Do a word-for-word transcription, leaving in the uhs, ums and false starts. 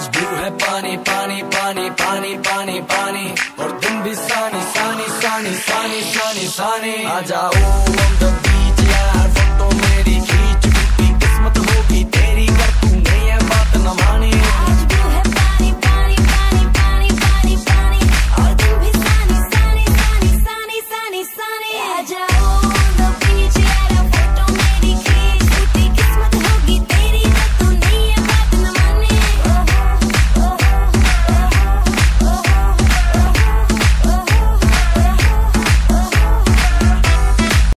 Blue है पानी पानी पानी पानी पानी पानी, और दिन भी सानी सानी सानी सानी सानी सानी। आ जाओ on the beat,